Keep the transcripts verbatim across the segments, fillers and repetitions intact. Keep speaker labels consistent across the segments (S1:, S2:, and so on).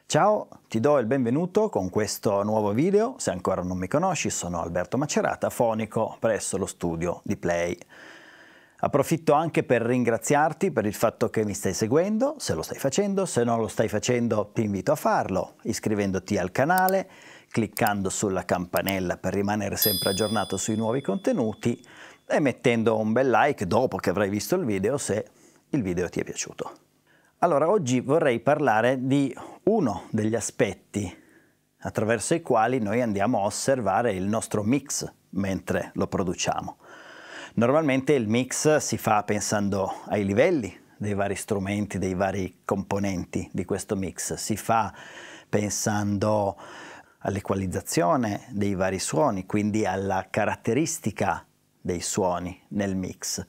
S1: Ciao, ti do il benvenuto con questo nuovo video. Se ancora non mi conosci, sono Alberto Macerata, fonico presso lo studio di Play. Approfitto anche per ringraziarti per il fatto che mi stai seguendo, se lo stai facendo. Se non lo stai facendo, ti invito a farlo, iscrivendoti al canale, cliccando sulla campanella per rimanere sempre aggiornato sui nuovi contenuti e mettendo un bel like dopo che avrai visto il video se il video ti è piaciuto. Allora, oggi vorrei parlare di uno degli aspetti attraverso i quali noi andiamo a osservare il nostro mix mentre lo produciamo. Normalmente il mix si fa pensando ai livelli dei vari strumenti, dei vari componenti di questo mix, si fa pensando all'equalizzazione dei vari suoni, quindi alla caratteristica dei suoni nel mix,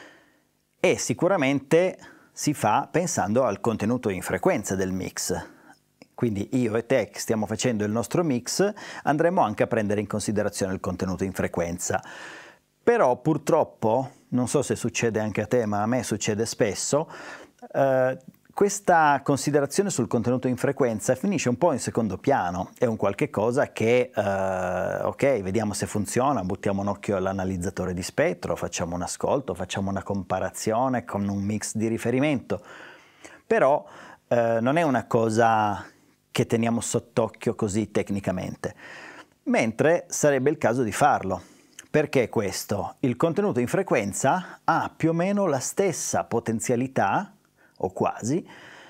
S1: e sicuramente si fa pensando al contenuto in frequenza del mix. Quindi io e te che stiamo facendo il nostro mix andremo anche a prendere in considerazione il contenuto in frequenza. Però purtroppo, non so se succede anche a te, ma a me succede spesso, eh, questa considerazione sul contenuto in frequenza finisce un po' in secondo piano. È un qualche cosa che, eh, ok, vediamo se funziona, buttiamo un occhio all'analizzatore di spettro, facciamo un ascolto, facciamo una comparazione con un mix di riferimento. Però eh, non è una cosa che teniamo sott'occhio così tecnicamente, mentre sarebbe il caso di farlo. Perché questo? Il contenuto in frequenza ha più o meno la stessa potenzialità, o quasi,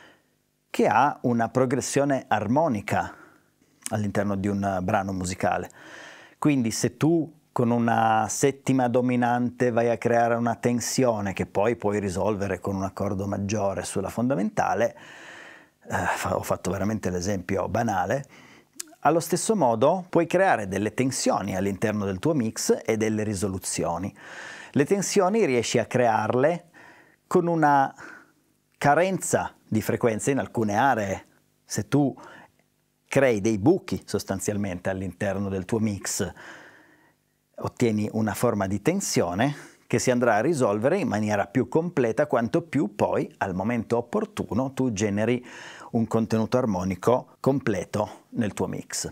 S1: che ha una progressione armonica all'interno di un brano musicale. Quindi se tu con una settima dominante vai a creare una tensione che poi puoi risolvere con un accordo maggiore sulla fondamentale, eh, ho fatto veramente l'esempio banale, allo stesso modo puoi creare delle tensioni all'interno del tuo mix e delle risoluzioni. Le tensioni riesci a crearle con una carenza di frequenza in alcune aree. Se tu crei dei buchi sostanzialmente all'interno del tuo mix, ottieni una forma di tensione che si andrà a risolvere in maniera più completa quanto più poi al momento opportuno tu generi un contenuto armonico completo nel tuo mix.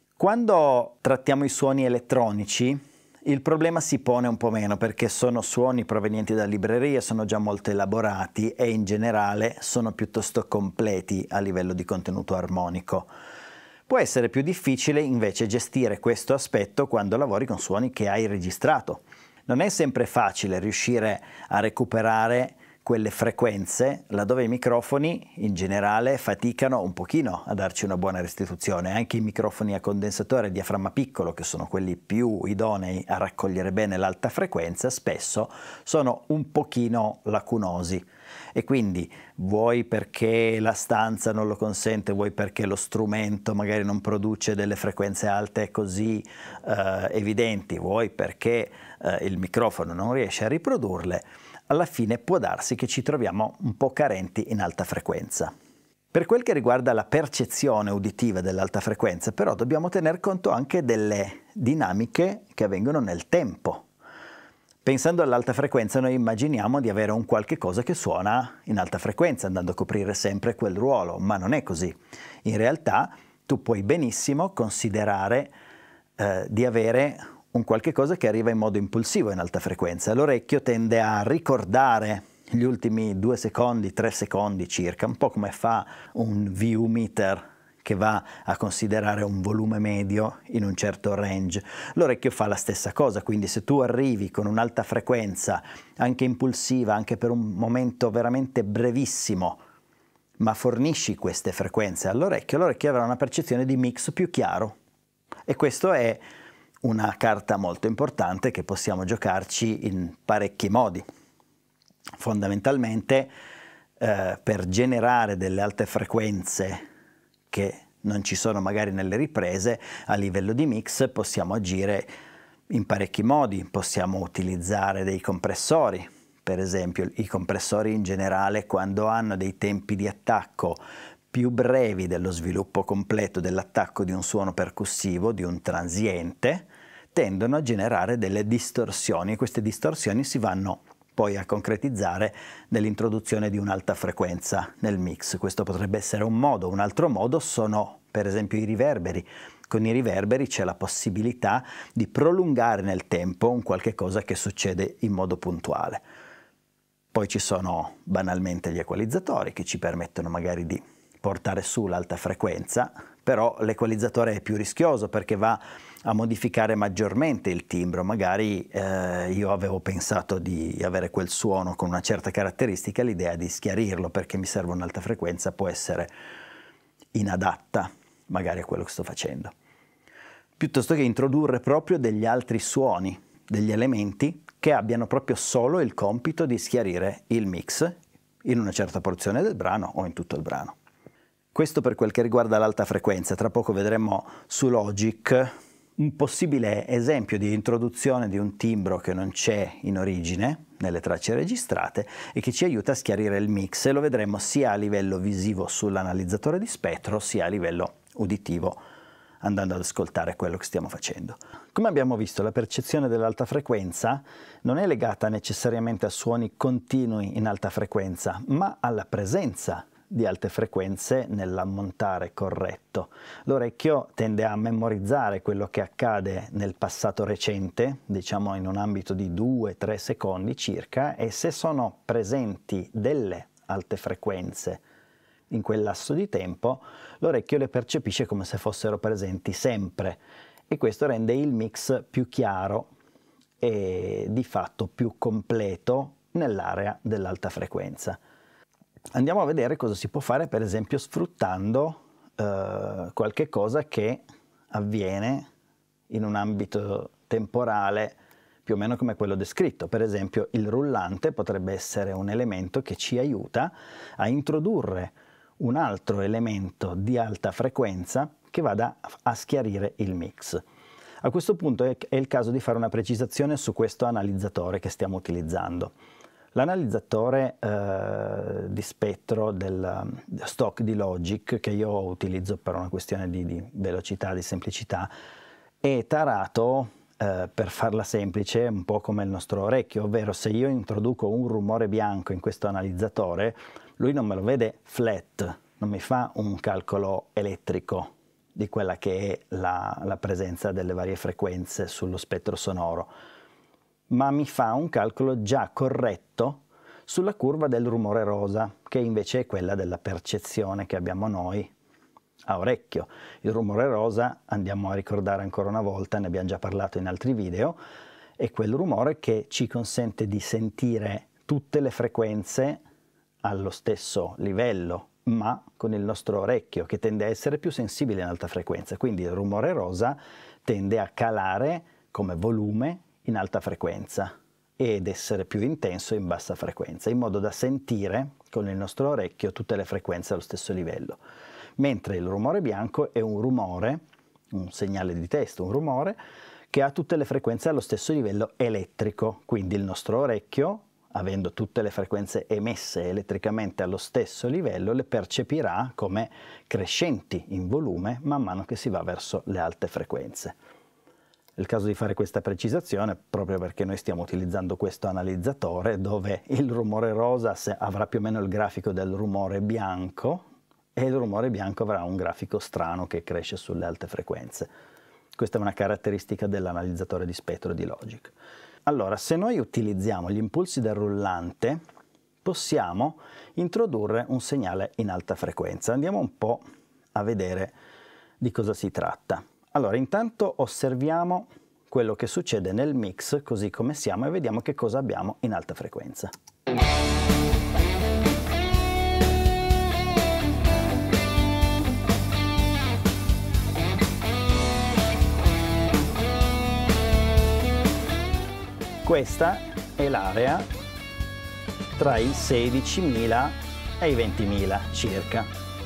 S1: Quando trattiamo i suoni elettronici, il problema si pone un po' meno perché sono suoni provenienti da librerie, sono già molto elaborati e in generale sono piuttosto completi a livello di contenuto armonico. Può essere più difficile invece gestire questo aspetto quando lavori con suoni che hai registrato. Non è sempre facile riuscire a recuperare quelle frequenze laddove i microfoni in generale faticano un pochino a darci una buona restituzione. Anche i microfoni a condensatore a diaframma piccolo, che sono quelli più idonei a raccogliere bene l'alta frequenza, spesso sono un pochino lacunosi. E quindi vuoi perché la stanza non lo consente, vuoi perché lo strumento magari non produce delle frequenze alte così eh, evidenti, vuoi perché eh, il microfono non riesce a riprodurle, alla fine può darsi che ci troviamo un po' carenti in alta frequenza. Per quel che riguarda la percezione uditiva dell'alta frequenza, però dobbiamo tener conto anche delle dinamiche che avvengono nel tempo. Pensando all'alta frequenza noi immaginiamo di avere un qualche cosa che suona in alta frequenza, andando a coprire sempre quel ruolo, ma non è così. In realtà tu puoi benissimo considerare eh, di avere un qualche cosa che arriva in modo impulsivo in alta frequenza. L'orecchio tende a ricordare gli ultimi due secondi, tre secondi circa, un po' come fa un V U meter che va a considerare un volume medio in un certo range. L'orecchio fa la stessa cosa, quindi se tu arrivi con un'alta frequenza, anche impulsiva, anche per un momento veramente brevissimo, ma fornisci queste frequenze all'orecchio, l'orecchio avrà una percezione di mix più chiaro. E questo è una carta molto importante che possiamo giocarci in parecchi modi. Fondamentalmente eh, per generare delle alte frequenze che non ci sono magari nelle riprese, a livello di mix possiamo agire in parecchi modi. Possiamo utilizzare dei compressori, per esempio i compressori in generale quando hanno dei tempi di attacco più brevi dello sviluppo completo dell'attacco di un suono percussivo, di un transiente, tendono a generare delle distorsioni e queste distorsioni si vanno poi a concretizzare nell'introduzione di un'alta frequenza nel mix. Questo potrebbe essere un modo. Un altro modo sono per esempio i riverberi. Con i riverberi c'è la possibilità di prolungare nel tempo un qualche cosa che succede in modo puntuale. Poi ci sono banalmente gli equalizzatori che ci permettono magari di portare su l'alta frequenza, però l'equalizzatore è più rischioso perché va a modificare maggiormente il timbro. Magari eh, io avevo pensato di avere quel suono con una certa caratteristica, l'idea di schiarirlo perché mi serve un'alta frequenza può essere inadatta magari a quello che sto facendo. Piuttosto che introdurre proprio degli altri suoni, degli elementi che abbiano proprio solo il compito di schiarire il mix in una certa porzione del brano o in tutto il brano. Questo per quel che riguarda l'alta frequenza. Tra poco vedremo su Logic un possibile esempio di introduzione di un timbro che non c'è in origine nelle tracce registrate e che ci aiuta a schiarire il mix, e lo vedremo sia a livello visivo sull'analizzatore di spettro sia a livello uditivo andando ad ascoltare quello che stiamo facendo. Come abbiamo visto, la percezione dell'alta frequenza non è legata necessariamente a suoni continui in alta frequenza, ma alla presenza di alte frequenze nell'ammontare corretto. L'orecchio tende a memorizzare quello che accade nel passato recente, diciamo in un ambito di due tre secondi circa, e se sono presenti delle alte frequenze in quel lasso di tempo, l'orecchio le percepisce come se fossero presenti sempre, e questo rende il mix più chiaro e di fatto più completo nell'area dell'alta frequenza. Andiamo a vedere cosa si può fare, per esempio sfruttando eh, qualche cosa che avviene in un ambito temporale più o meno come quello descritto. Per esempio il rullante potrebbe essere un elemento che ci aiuta a introdurre un altro elemento di alta frequenza che vada a schiarire il mix. A questo punto è il caso di fare una precisazione su questo analizzatore che stiamo utilizzando. L'analizzatore eh, di spettro del stock di Logic, che io utilizzo per una questione di, di velocità, di semplicità, è tarato, eh, per farla semplice, un po' come il nostro orecchio, ovvero se io introduco un rumore bianco in questo analizzatore, lui non me lo vede flat, non mi fa un calcolo elettrico di quella che è la, la presenza delle varie frequenze sullo spettro sonoro, ma mi fa un calcolo già corretto sulla curva del rumore rosa, che invece è quella della percezione che abbiamo noi a orecchio. Il rumore rosa, andiamo a ricordare ancora una volta, ne abbiamo già parlato in altri video, è quel rumore che ci consente di sentire tutte le frequenze allo stesso livello, ma con il nostro orecchio, che tende a essere più sensibile in alta frequenza. Quindi il rumore rosa tende a calare come volume in alta frequenza ed essere più intenso in bassa frequenza, in modo da sentire con il nostro orecchio tutte le frequenze allo stesso livello. Mentre il rumore bianco è un rumore, un segnale di testo, un rumore che ha tutte le frequenze allo stesso livello elettrico, quindi il nostro orecchio, avendo tutte le frequenze emesse elettricamente allo stesso livello, le percepirà come crescenti in volume man mano che si va verso le alte frequenze. È il caso di fare questa precisazione proprio perché noi stiamo utilizzando questo analizzatore dove il rumore rosa avrà più o meno il grafico del rumore bianco e il rumore bianco avrà un grafico strano che cresce sulle alte frequenze. Questa è una caratteristica dell'analizzatore di spettro di Logic. Allora, se noi utilizziamo gli impulsi del rullante, possiamo introdurre un segnale in alta frequenza. Andiamo un po' a vedere di cosa si tratta. Allora, intanto osserviamo quello che succede nel mix così come siamo e vediamo che cosa abbiamo in alta frequenza. Questa è l'area tra i sedicimila e i ventimila circa.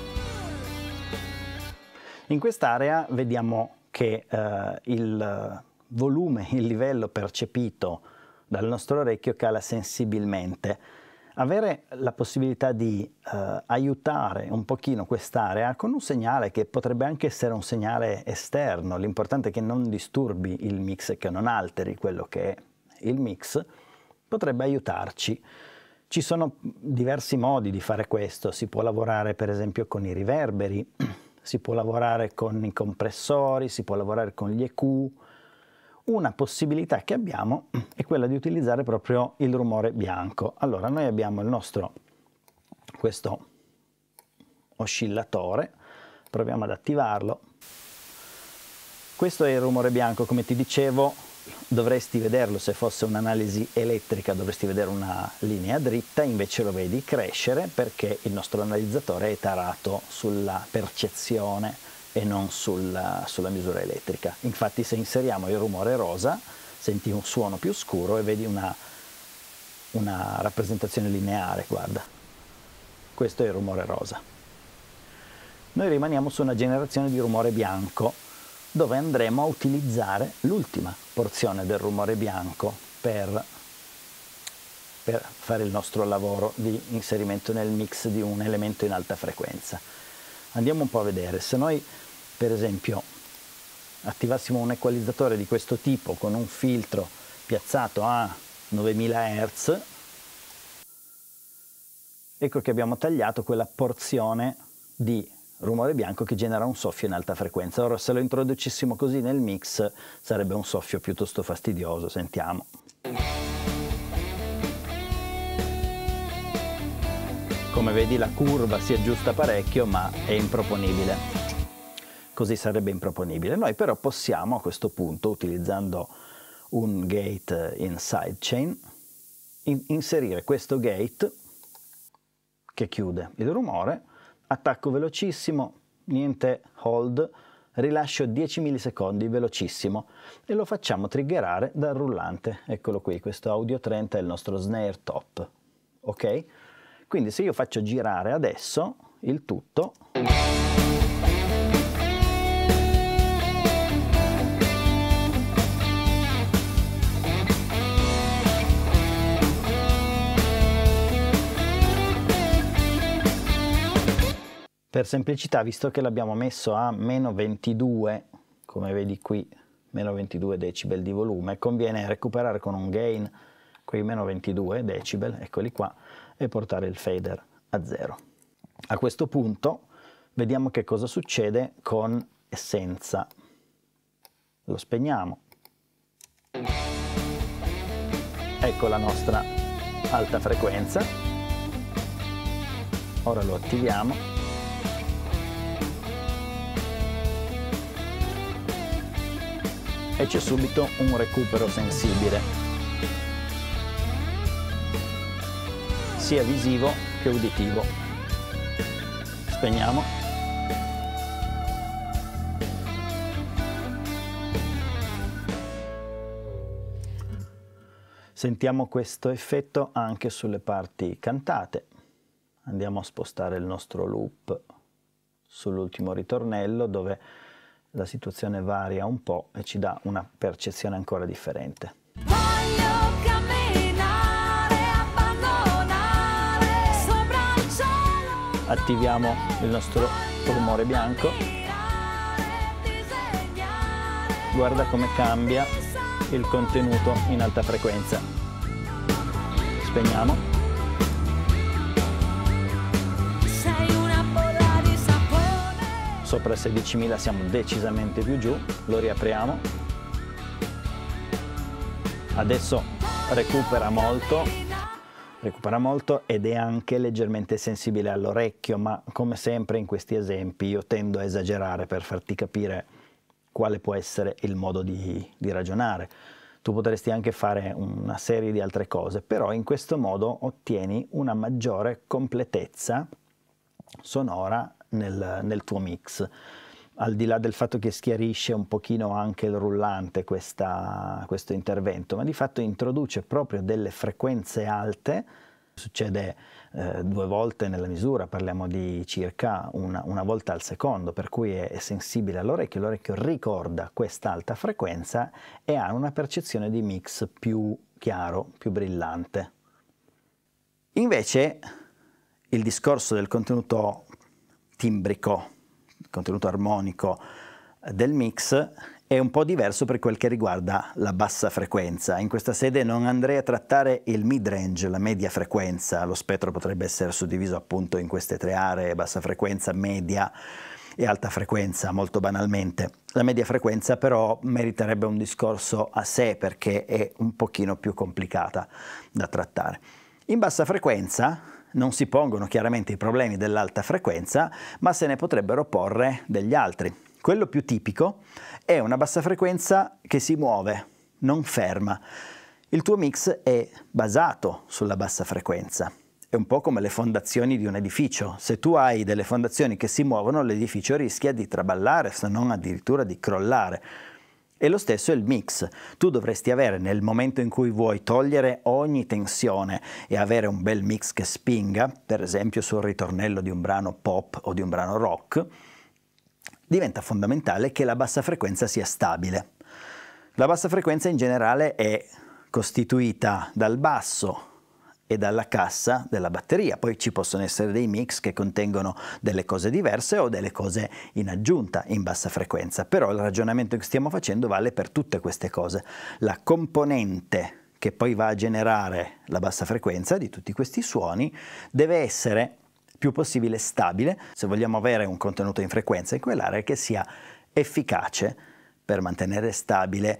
S1: In quest'area vediamo che eh, il volume, il livello percepito dal nostro orecchio cala sensibilmente. Avere la possibilità di eh, aiutare un pochino quest'area con un segnale che potrebbe anche essere un segnale esterno, l'importante è che non disturbi il mix e che non alteri quello che è il mix, potrebbe aiutarci. Ci sono diversi modi di fare questo, si può lavorare per esempio con i riverberi, si può lavorare con i compressori, si può lavorare con gli E Q. Una possibilità che abbiamo è quella di utilizzare proprio il rumore bianco. Allora, noi abbiamo il nostro, questo oscillatore, proviamo ad attivarlo. Questo è il rumore bianco, come ti dicevo, dovresti vederlo se fosse un'analisi elettrica, dovresti vedere una linea dritta, invece lo vedi crescere perché il nostro analizzatore è tarato sulla percezione e non sulla, sulla misura elettrica. Infatti se inseriamo il rumore rosa senti un suono più scuro e vedi una, una rappresentazione lineare, guarda. Questo è il rumore rosa. Noi rimaniamo su una generazione di rumore bianco, dove andremo a utilizzare l'ultima porzione del rumore bianco per, per fare il nostro lavoro di inserimento nel mix di un elemento in alta frequenza. Andiamo un po' a vedere, se noi per esempio attivassimo un equalizzatore di questo tipo con un filtro piazzato a novemila hertz, ecco che abbiamo tagliato quella porzione di rumore bianco che genera un soffio in alta frequenza. Ora se lo introducessimo così nel mix sarebbe un soffio piuttosto fastidioso, sentiamo. Come vedi la curva si aggiusta parecchio ma è improponibile, così sarebbe improponibile. Noi però possiamo a questo punto, utilizzando un gate in sidechain, in inserire questo gate che chiude il rumore, attacco velocissimo, niente hold, rilascio dieci millisecondi, velocissimo, e lo facciamo triggerare dal rullante. Eccolo qui, questo Audio trenta è il nostro snare top, ok? Quindi se io faccio girare adesso il tutto, per semplicità, visto che l'abbiamo messo a meno ventidue, come vedi qui, meno ventidue decibel di volume, conviene recuperare con un gain quei meno ventidue decibel, eccoli qua, e portare il fader a zero. A questo punto vediamo che cosa succede con e senza. Lo spegniamo. Ecco la nostra alta frequenza. Ora lo attiviamo. E c'è subito un recupero sensibile, sia visivo che uditivo. Spegniamo. Sentiamo questo effetto anche sulle parti cantate. Andiamo a spostare il nostro loop sull'ultimo ritornello, dove la situazione varia un po' e ci dà una percezione ancora differente. Voglio camminare, abbandonare sopra il cielo. Attiviamo il nostro rumore bianco. Guarda come cambia il contenuto in alta frequenza. Spegniamo. Sopra sedicimila siamo decisamente più giù, lo riapriamo. Adesso recupera molto, recupera molto ed è anche leggermente sensibile all'orecchio, ma come sempre in questi esempi io tendo a esagerare per farti capire quale può essere il modo di, di ragionare. Tu potresti anche fare una serie di altre cose, però in questo modo ottieni una maggiore completezza sonora nel, nel tuo mix, al di là del fatto che schiarisce un pochino anche il rullante questa, questo intervento, ma di fatto introduce proprio delle frequenze alte. Succede eh, due volte nella misura, parliamo di circa una, una volta al secondo, per cui è, è sensibile all'orecchio, l'orecchio ricorda questa alta frequenza e ha una percezione di mix più chiaro, più brillante. Invece il discorso del contenuto timbrico, il contenuto armonico del mix è un po' diverso per quel che riguarda la bassa frequenza. In questa sede non andrei a trattare il mid-range, la media frequenza. Lo spettro potrebbe essere suddiviso appunto in queste tre aree: bassa frequenza, media e alta frequenza, molto banalmente. La media frequenza però meriterebbe un discorso a sé, perché è un pochino più complicata da trattare. In bassa frequenza non si pongono chiaramente i problemi dell'alta frequenza, ma se ne potrebbero porre degli altri. Quello più tipico è una bassa frequenza che si muove, non ferma. Il tuo mix è basato sulla bassa frequenza. È un po' come le fondazioni di un edificio. Se tu hai delle fondazioni che si muovono, l'edificio rischia di traballare, se non addirittura di crollare. E lo stesso è il mix. Tu dovresti avere, nel momento in cui vuoi togliere ogni tensione e avere un bel mix che spinga, per esempio sul ritornello di un brano pop o di un brano rock, diventa fondamentale che la bassa frequenza sia stabile. La bassa frequenza in generale è costituita dal basso e dalla cassa della batteria. Poi ci possono essere dei mix che contengono delle cose diverse o delle cose in aggiunta in bassa frequenza, però il ragionamento che stiamo facendo vale per tutte queste cose. La componente che poi va a generare la bassa frequenza di tutti questi suoni deve essere più possibile stabile, se vogliamo avere un contenuto in frequenza in quell'area che sia efficace per mantenere stabile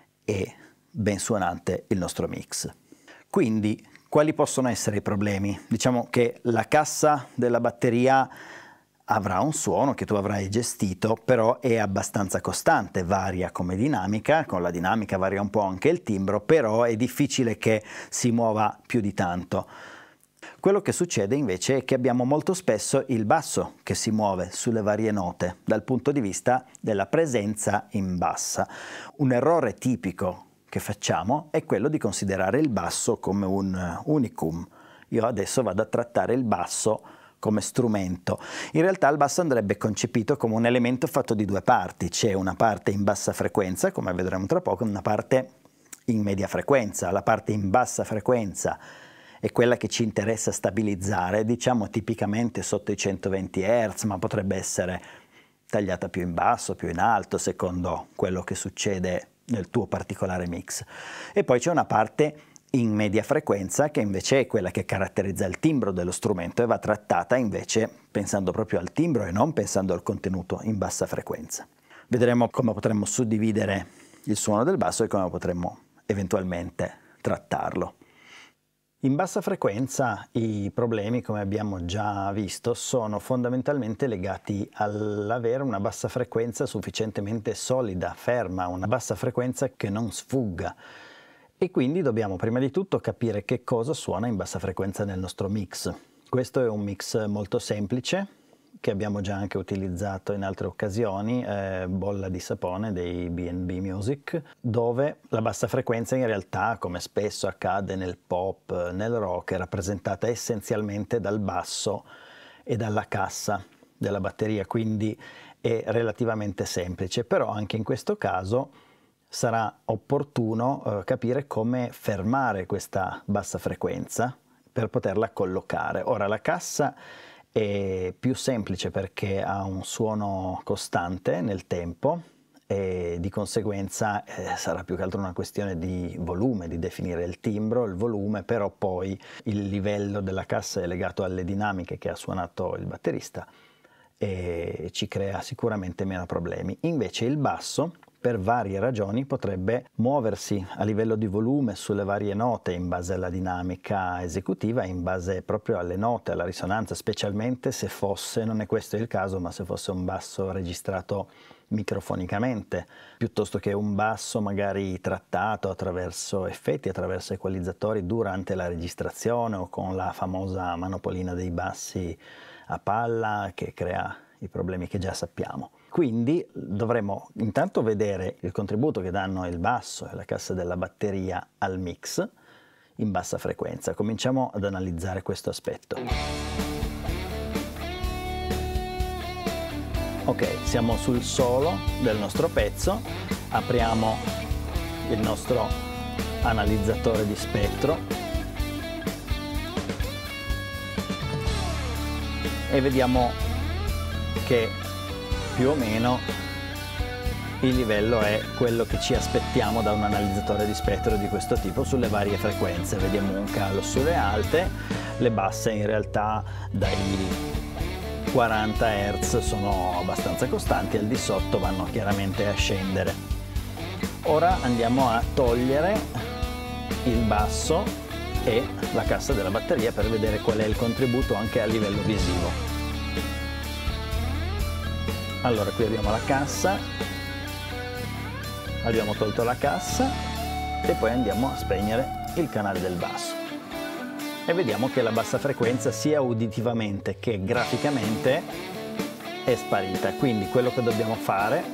S1: e ben suonante il nostro mix. Quindi, quali possono essere i problemi? Diciamo che la cassa della batteria avrà un suono che tu avrai gestito, però è abbastanza costante, varia come dinamica, con la dinamica varia un po' anche il timbro, però è difficile che si muova più di tanto. Quello che succede invece è che abbiamo molto spesso il basso che si muove sulle varie note dal punto di vista della presenza in bassa. Un errore tipico che facciamo è quello di considerare il basso come un unicum. Io adesso vado a trattare il basso come strumento. In realtà il basso andrebbe concepito come un elemento fatto di due parti. C'è una parte in bassa frequenza, come vedremo tra poco, e una parte in media frequenza. La parte in bassa frequenza è quella che ci interessa stabilizzare, diciamo tipicamente sotto i centoventi hertz, ma potrebbe essere tagliata più in basso, più in alto, secondo quello che succede nel tuo particolare mix. E poi c'è una parte in media frequenza che invece è quella che caratterizza il timbro dello strumento e va trattata invece pensando proprio al timbro e non pensando al contenuto in bassa frequenza. Vedremo come potremmo suddividere il suono del basso e come potremmo eventualmente trattarlo. In bassa frequenza i problemi, come abbiamo già visto, sono fondamentalmente legati all'avere una bassa frequenza sufficientemente solida, ferma, una bassa frequenza che non sfugga. E quindi dobbiamo prima di tutto capire che cosa suona in bassa frequenza nel nostro mix. Questo è un mix molto semplice, che abbiamo già anche utilizzato in altre occasioni, eh, Bolla di sapone dei B and B Music, dove la bassa frequenza in realtà, come spesso accade nel pop, nel rock, è rappresentata essenzialmente dal basso e dalla cassa della batteria, quindi è relativamente semplice, però anche in questo caso sarà opportuno eh, capire come fermare questa bassa frequenza per poterla collocare. Ora, la cassa è più semplice perché ha un suono costante nel tempo e di conseguenza eh, sarà più che altro una questione di volume, di definire il timbro, il volume, però poi il livello della cassa è legato alle dinamiche che ha suonato il batterista e ci crea sicuramente meno problemi. Invece il basso, per varie ragioni, potrebbe muoversi a livello di volume sulle varie note in base alla dinamica esecutiva, in base proprio alle note, alla risonanza, specialmente se fosse, non è questo il caso, ma se fosse un basso registrato microfonicamente, piuttosto che un basso magari trattato attraverso effetti, attraverso equalizzatori durante la registrazione o con la famosa manopolina dei bassi a palla che crea i problemi che già sappiamo. Quindi dovremo intanto vedere il contributo che danno il basso e la cassa della batteria al mix in bassa frequenza. Cominciamo ad analizzare questo aspetto. Ok, siamo sul solo del nostro pezzo, apriamo il nostro analizzatore di spettro e vediamo che più o meno il livello è quello che ci aspettiamo da un analizzatore di spettro di questo tipo sulle varie frequenze. Vediamo un calo sulle alte, le basse in realtà dai quaranta hertz sono abbastanza costanti, al di sotto vanno chiaramente a scendere. Ora andiamo a togliere il basso e la cassa della batteria per vedere qual è il contributo anche a livello visivo. Allora, qui abbiamo la cassa, abbiamo tolto la cassa e poi andiamo a spegnere il canale del basso e vediamo che la bassa frequenza sia uditivamente che graficamente è sparita. Quindi quello che dobbiamo fare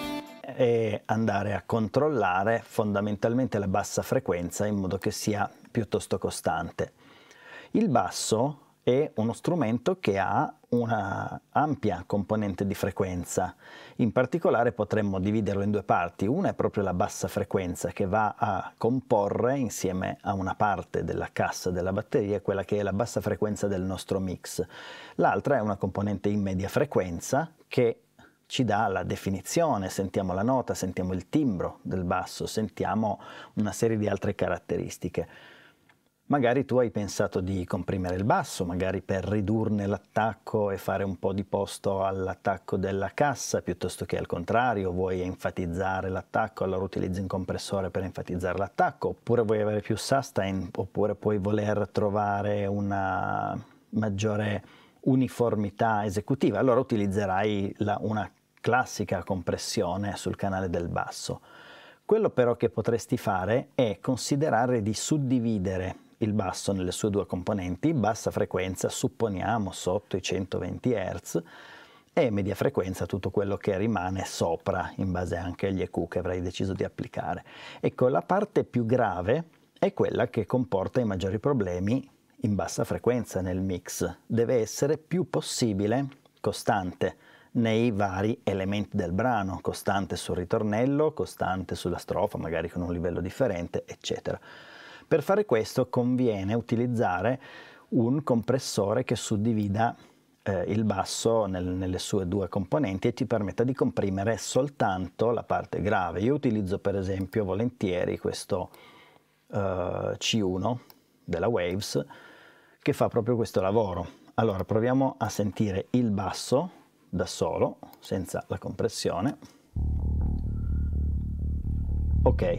S1: è andare a controllare fondamentalmente la bassa frequenza in modo che sia piuttosto costante. Il basso è uno strumento che ha una ampia componente di frequenza. In particolare potremmo dividerlo in due parti. Una è proprio la bassa frequenza che va a comporre insieme a una parte della cassa della batteria quella che è la bassa frequenza del nostro mix. L'altra è una componente in media frequenza che ci dà la definizione, sentiamo la nota, sentiamo il timbro del basso, sentiamo una serie di altre caratteristiche. Magari tu hai pensato di comprimere il basso, magari per ridurne l'attacco e fare un po' di posto all'attacco della cassa, piuttosto che al contrario, vuoi enfatizzare l'attacco, allora utilizzi un compressore per enfatizzare l'attacco, oppure vuoi avere più sustain, oppure puoi voler trovare una maggiore uniformità esecutiva, allora utilizzerai la, una classica compressione sul canale del basso. Quello però che potresti fare è considerare di suddividere il basso nelle sue due componenti, bassa frequenza supponiamo sotto i centoventi hertz e media frequenza tutto quello che rimane sopra in base anche agli E Q che avrai deciso di applicare. Ecco, la parte più grave è quella che comporta i maggiori problemi in bassa frequenza nel mix. Deve essere più possibile costante nei vari elementi del brano, costante sul ritornello, costante sulla strofa, magari con un livello differente, eccetera. Per fare questo conviene utilizzare un compressore che suddivida eh, il basso nel, nelle sue due componenti e ti permetta di comprimere soltanto la parte grave. Io utilizzo per esempio volentieri questo eh, C uno della Waves che fa proprio questo lavoro. Allora proviamo a sentire il basso da solo, senza la compressione. Ok.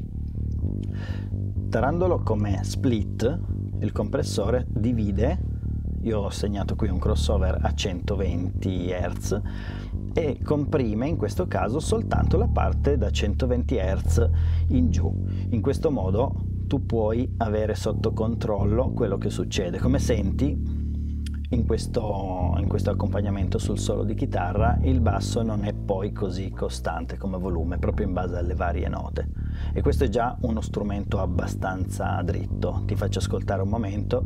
S1: Tarandolo come split, il compressore divide, io ho segnato qui un crossover a centoventi hertz, e comprime in questo caso soltanto la parte da centoventi hertz in giù. In questo modo tu puoi avere sotto controllo quello che succede. Come senti in questo, in questo accompagnamento sul solo di chitarra, il basso non è poi così costante come volume, proprio in base alle varie note. E questo è già uno strumento abbastanza dritto. Ti faccio ascoltare un momento.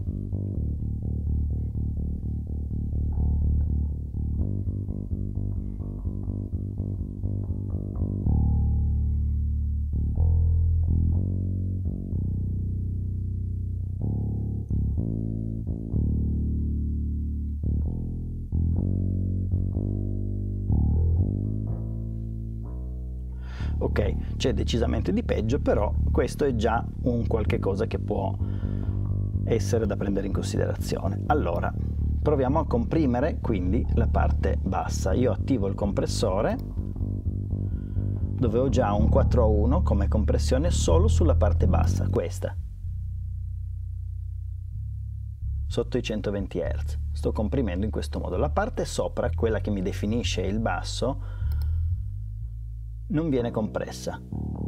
S1: Ok, c'è decisamente di peggio, però questo è già un qualche cosa che può essere da prendere in considerazione. Allora, proviamo a comprimere quindi la parte bassa. Io attivo il compressore, dove ho già un quattro a uno come compressione solo sulla parte bassa, questa, sotto i centoventi hertz. Sto comprimendo in questo modo. La parte sopra, quella che mi definisce il basso, non viene compressa.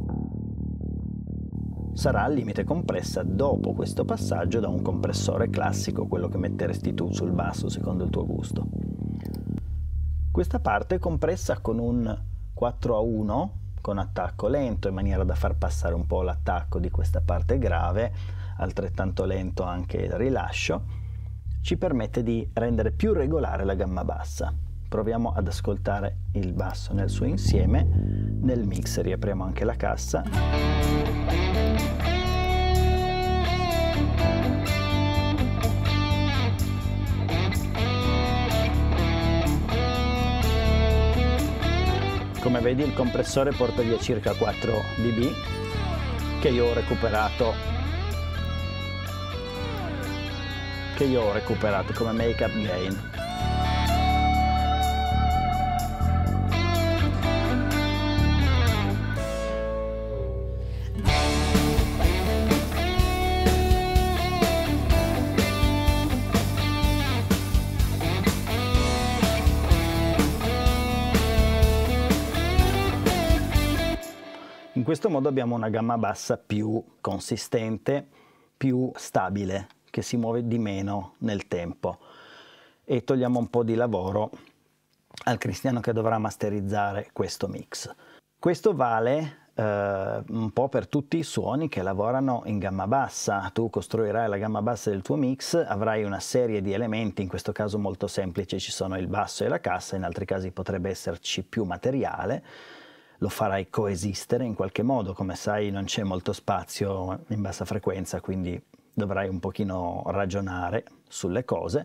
S1: Sarà al limite compressa dopo questo passaggio da un compressore classico, quello che metteresti tu sul basso secondo il tuo gusto. Questa parte è compressa con un quattro a uno con attacco lento, in maniera da far passare un po' l'attacco di questa parte grave, altrettanto lento anche il rilascio, ci permette di rendere più regolare la gamma bassa. Proviamo ad ascoltare il basso nel suo insieme. Nel mix riapriamo anche la cassa. Come vedi il compressore porta via circa quattro decibel che io ho recuperato che io ho recuperato come make-up gain. In questo modo abbiamo una gamma bassa più consistente, più stabile, che si muove di meno nel tempo, e togliamo un po' di lavoro al cristiano che dovrà masterizzare questo mix. Questo vale eh, un po' per tutti i suoni che lavorano in gamma bassa. Tu costruirai la gamma bassa del tuo mix, avrai una serie di elementi, in questo caso molto semplice, ci sono il basso e la cassa, in altri casi potrebbe esserci più materiale. Lo farai coesistere in qualche modo, come sai non c'è molto spazio in bassa frequenza, quindi dovrai un pochino ragionare sulle cose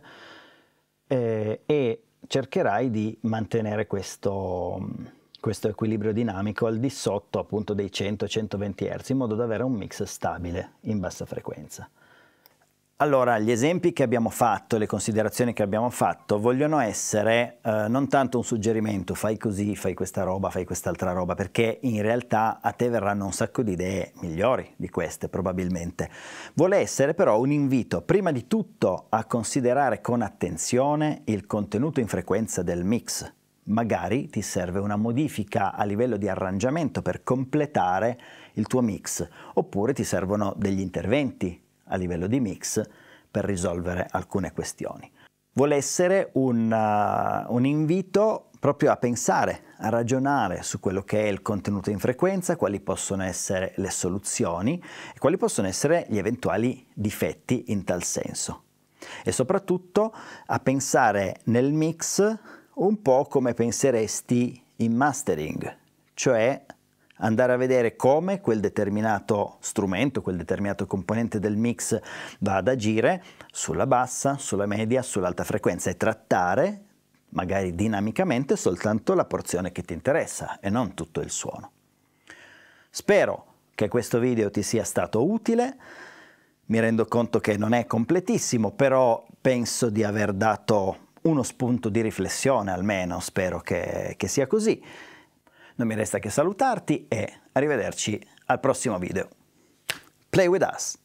S1: eh, e cercherai di mantenere questo, questo equilibrio dinamico al di sotto appunto dei cento centoventi hertz, in modo da avere un mix stabile in bassa frequenza. Allora, gli esempi che abbiamo fatto, le considerazioni che abbiamo fatto vogliono essere eh, non tanto un suggerimento, fai così, fai questa roba, fai quest'altra roba, perché in realtà a te verranno un sacco di idee migliori di queste probabilmente. Vuole essere però un invito, prima di tutto, a considerare con attenzione il contenuto in frequenza del mix. Magari ti serve una modifica a livello di arrangiamento per completare il tuo mix, oppure ti servono degli interventi a livello di mix per risolvere alcune questioni. Vuole essere un, uh, un invito proprio a pensare, a ragionare su quello che è il contenuto in frequenza, quali possono essere le soluzioni e quali possono essere gli eventuali difetti in tal senso. E soprattutto a pensare nel mix un po' come penseresti in mastering, cioè andare a vedere come quel determinato strumento, quel determinato componente del mix va ad agire sulla bassa, sulla media, sull'alta frequenza e trattare, magari dinamicamente, soltanto la porzione che ti interessa e non tutto il suono. Spero che questo video ti sia stato utile. Mi rendo conto che non è completissimo, però penso di aver dato uno spunto di riflessione almeno, spero che, che sia così. Non mi resta che salutarti e arrivederci al prossimo video. Play with us!